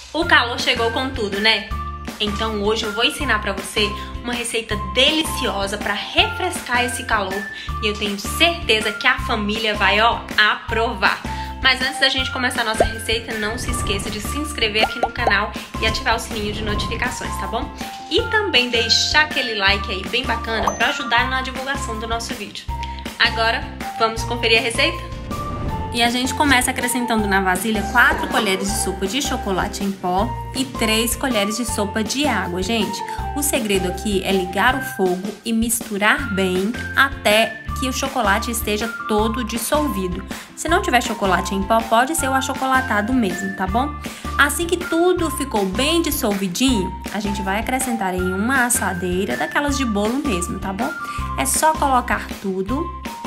O calor chegou com tudo, né? Então hoje eu vou ensinar pra você uma receita deliciosa para refrescar esse calor e eu tenho certeza que a família vai, aprovar. Mas antes da gente começar a nossa receita, não se esqueça de se inscrever aqui no canal e ativar o sininho de notificações, tá bom? E também deixar aquele like aí bem bacana para ajudar na divulgação do nosso vídeo. Agora, vamos conferir a receita? E a gente começa acrescentando na vasilha 4 colheres de sopa de chocolate em pó e 3 colheres de sopa de água, gente. O segredo aqui é ligar o fogo e misturar bem até que o chocolate esteja todo dissolvido. Se não tiver chocolate em pó, pode ser o achocolatado mesmo, tá bom? Assim que tudo ficou bem dissolvidinho, a gente vai acrescentar em uma assadeira, daquelas de bolo mesmo, tá bom? É só colocar tudo.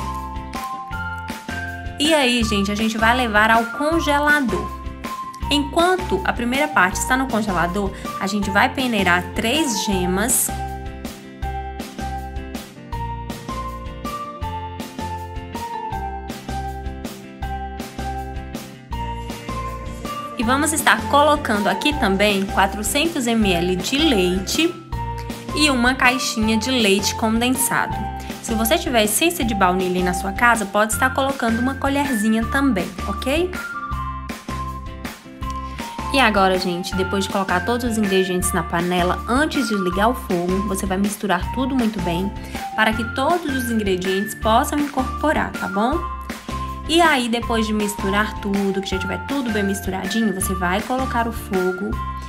E aí, gente, a gente vai levar ao congelador. Enquanto a primeira parte está no congelador, a gente vai peneirar 3 gemas. E vamos estar colocando aqui também 400 ml de leite e uma caixinha de leite condensado. Se você tiver essência de baunilha aí na sua casa, pode estar colocando uma colherzinha também, ok? E agora, gente, depois de colocar todos os ingredientes na panela, antes de ligar o fogo, você vai misturar tudo muito bem, para que todos os ingredientes possam incorporar, tá bom? E aí, depois de misturar tudo, que já tiver tudo bem misturadinho, você vai colocar o fogo.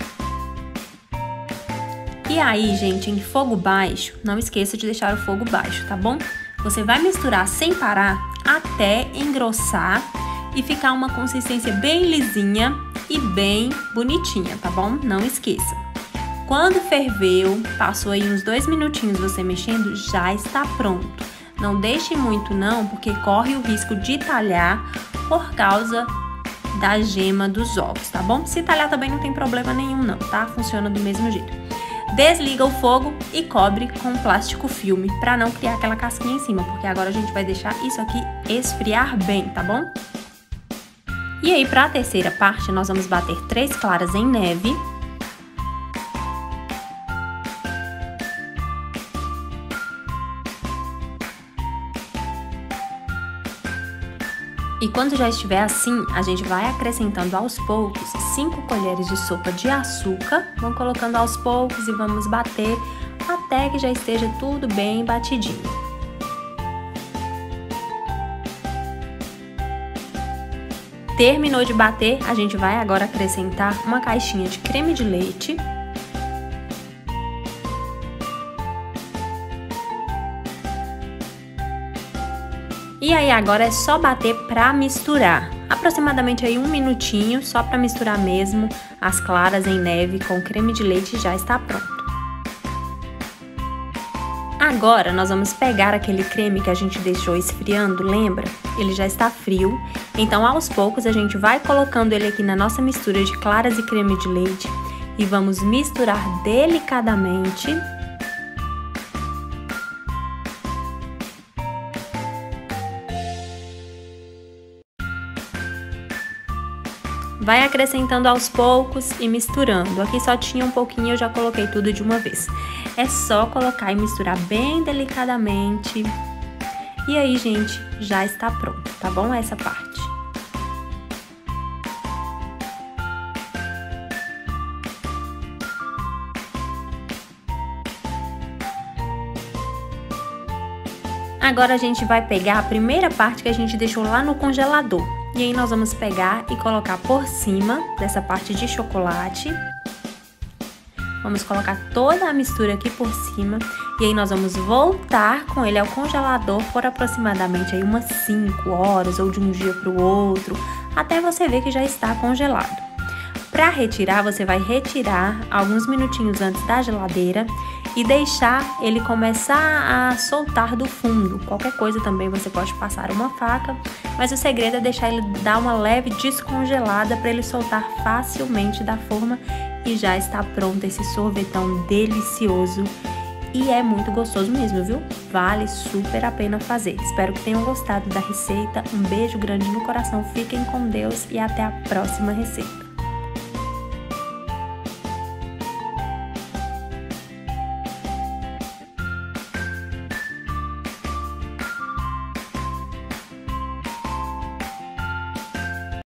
E aí, gente, em fogo baixo, não esqueça de deixar o fogo baixo, tá bom? Você vai misturar sem parar até engrossar e ficar uma consistência bem lisinha e bem bonitinha, tá bom? Não esqueça. Quando ferveu, passou aí uns 2 minutinhos você mexendo, já está pronto. Não deixe muito não, porque corre o risco de talhar por causa da gema dos ovos, tá bom? Se talhar também não tem problema nenhum não, tá? Funciona do mesmo jeito. Desliga o fogo e cobre com plástico filme para não criar aquela casquinha em cima, porque agora a gente vai deixar isso aqui esfriar bem, tá bom? E aí, para a terceira parte, nós vamos bater 3 claras em neve. E quando já estiver assim, a gente vai acrescentando aos poucos 5 colheres de sopa de açúcar. Vamos colocando aos poucos e vamos bater até que já esteja tudo bem batidinho. Terminou de bater, a gente vai agora acrescentar uma caixinha de creme de leite. E aí agora é só bater para misturar, aproximadamente aí 1 minutinho, só para misturar mesmo as claras em neve com creme de leite, já está pronto. Agora nós vamos pegar aquele creme que a gente deixou esfriando, lembra? Ele já está frio, então aos poucos a gente vai colocando ele aqui na nossa mistura de claras e creme de leite e vamos misturar delicadamente. Vai acrescentando aos poucos e misturando. Aqui só tinha um pouquinho, eu já coloquei tudo de uma vez. É só colocar e misturar bem delicadamente. E aí, gente, já está pronto, tá bom? Essa parte. Agora a gente vai pegar a primeira parte que a gente deixou lá no congelador. E aí nós vamos pegar e colocar por cima dessa parte de chocolate. Vamos colocar toda a mistura aqui por cima. E aí nós vamos voltar com ele ao congelador por aproximadamente aí umas 5 horas ou de um dia para o outro, até você ver que já está congelado. Para retirar, você vai retirar alguns minutinhos antes da geladeira e deixar ele começar a soltar do fundo. Qualquer coisa também você pode passar uma faca, mas o segredo é deixar ele dar uma leve descongelada para ele soltar facilmente da forma e já está pronto esse sorvetão delicioso. E é muito gostoso mesmo, viu? Vale super a pena fazer. Espero que tenham gostado da receita. Um beijo grande no coração, fiquem com Deus e até a próxima receita.